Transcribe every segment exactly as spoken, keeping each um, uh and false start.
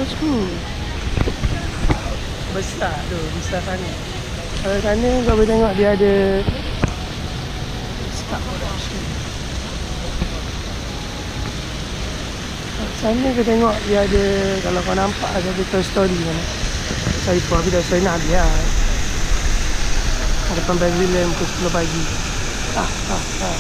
bosku. Besar tu, besar sangat. Kalau sana kau boleh tengok dia ada Star Production. Sana kau tengok dia ada, kalau kau nampak ada Toy Story kan. Sorry for tapi Toy Story nak habis lah. Depan pavilion pukul sepuluh pagi. Ah, ah, ah.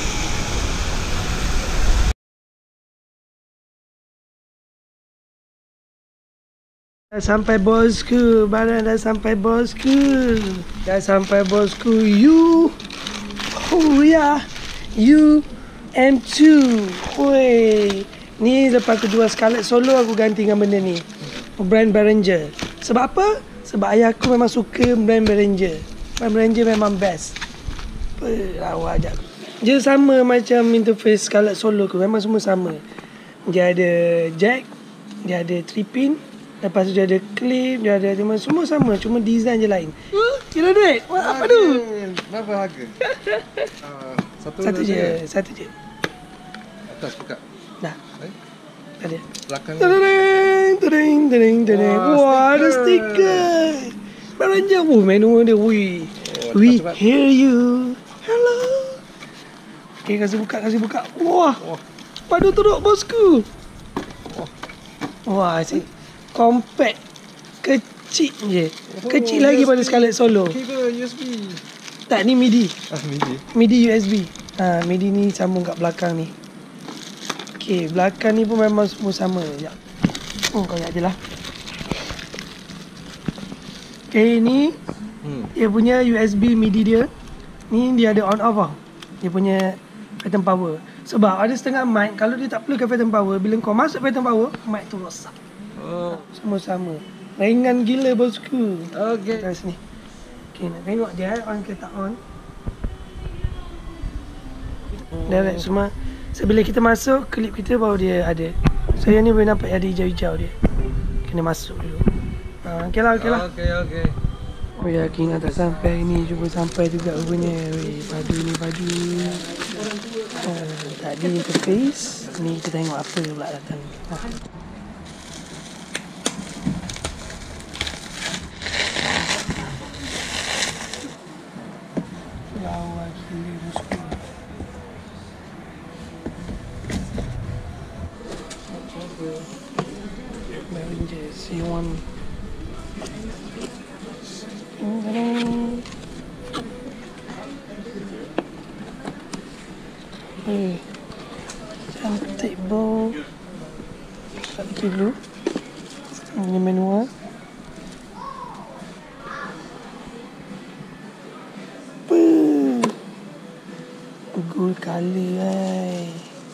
Dah sampai bosku, barang dah sampai bosku. Dah sampai bosku. You, oh ya, U M two. Woi, ni lepas aku jual Scarlett Solo aku ganti dengan benda ni. Brand Behringer. Sebab apa? Sebab ayah aku memang suka brand Behringer. Brand Behringer memang best. Apa awak ajak aku. Dia sama macam interface Scarlett Solo aku. Memang semua sama. Dia ada jack, dia ada three pin. Lepas tu dia ada clip, dia ada semua sama, cuma design je lain. Huh? Kira duit? Wah, apa tu? Berapa harga? uh, satu satu je, je, satu je. Atas buka. Dah. Eh? Ada. Belakang. Tereng, tereng, tereng, tereng. Wah, Wah ada stiker. Behringer. Oh, menu dia. Wih. Oh, we cepat. Hear you. Hello. Okay, kasih buka, kasih buka. Wah. Wah. Padu teruk bosku. Wah. Wah, asyik. Compact. Kecil je. Oh, kecil lagi U S B. Pada Scarlett Solo. Kabel U S B. Tak, ni MIDI. Ah, MIDI. MIDI U S B. Ha, MIDI ni sambung kat belakang ni. Okey, belakang ni pun memang semua sama. Sekejap. Oh, kau ingat je lah. Okey, ni hmm. dia punya U S B MIDI dia. Ni dia ada on off lah. Dia punya phantom power. Sebab ada setengah mic, kalau dia tak perlukan phantom power, bila kau masuk phantom power, mic tu rosak. Oh. Semua sama. Ringan gila bosku. Okey. Kat sini. Okey, nak tengok dia on ke tak on. Oh. Direct semua. So, bila kita masuk, klip kita baru dia ada. So, yang ni boleh nampak ada hijau-hijau dia. Kena masuk dulu. Ha, okey lah, okey lah. Okey, okey. Oh ya, King tak sampai ni. Cuba sampai juga rupanya. Weh, padu ni padu. Ha, tadi interface. Ni kita tengok apa pula datang. Ha. Lawa gila bosku. Behringer C one. Eh, cantik bau. Tak kilo. Ini manual. Gold color eh.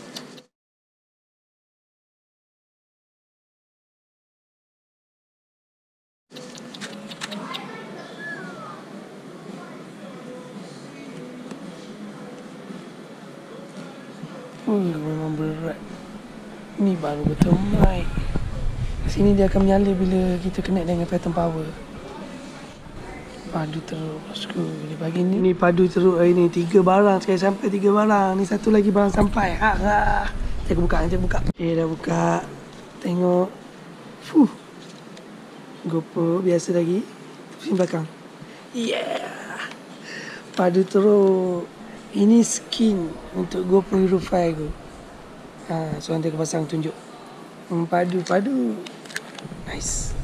Oh, memang berat. Ni baru betul mic. Sini dia akan menyala bila kita connect dengan phantom power. Padu teruk bosku. Dia bagi ni. Ni padu teruk hari ni. Tiga barang sekali sampai tiga barang. Ni satu lagi barang sampai. Ha ha. Saya buka, saya buka. Okay, dah buka. Tengok. Fuh. GoPro biasa lagi. Sini belakang. Yeah. Padu teruk. Ini skin untuk GoPro Hero lima aku. Ha, so nanti aku pasang tunjuk. Hmm, padu, padu. Nice.